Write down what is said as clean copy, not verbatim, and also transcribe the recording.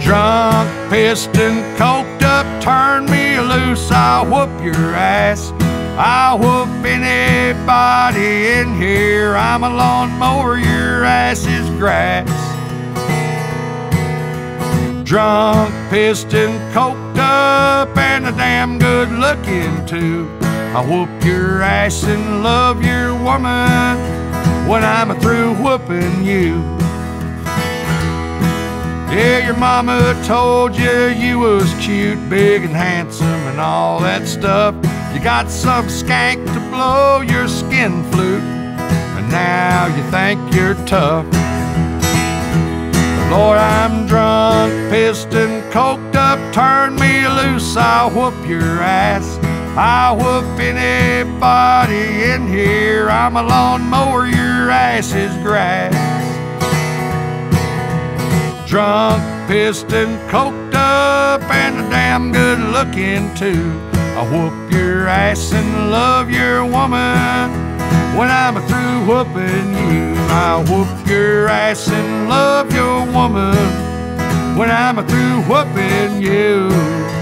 Drunk, pissed, and coked up, turn me loose, I'll whoop your ass. I'll whoop anybody in here. I'm a lawnmower, your ass is grass. Drunk, pissed, and coked up, and a damn good looking too. I'll whoop your ass and love your woman when I'm through whooping you. Yeah, your mama told you you was cute, big and handsome and all that stuff. You got some skank to blow your skin flute, and now you think you're tough. But Lord, I'm drunk, pissed, and coked up. Turn me loose, I'll whoop your ass. I'll whoop anybody in here. I'm a lawnmower, your ass is grass. Drunk, pissed, and coked up, and a damn good looking too. I'll whoop your ass and love your woman when I'm through whooping you. I'll whoop your ass and love your woman when I'm through whooping you.